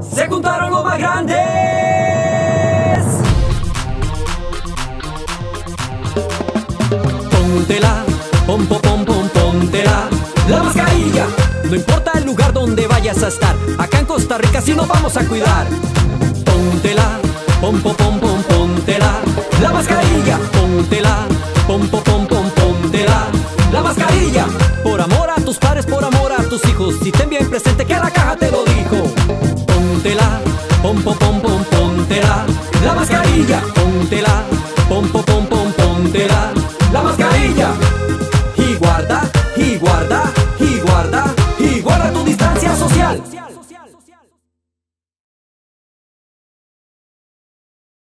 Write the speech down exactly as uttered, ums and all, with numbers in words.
Se juntaron los más grandes. Póntela, pom pom pom pom, póntela la mascarilla. No importa el lugar donde vayas a estar, acá en Costa Rica sí nos vamos a cuidar. Póntela, pom pom pom pom, póntela la mascarilla. Póntela, pom pom pom pom, póntela la mascarilla. Por amor a tus padres, por amor a tus hijos, y ten bien presente que la caja te lo dijo. Póntela, pom pom pom pom, póntela la mascarilla. Póntela, pom pom pom pom, póntela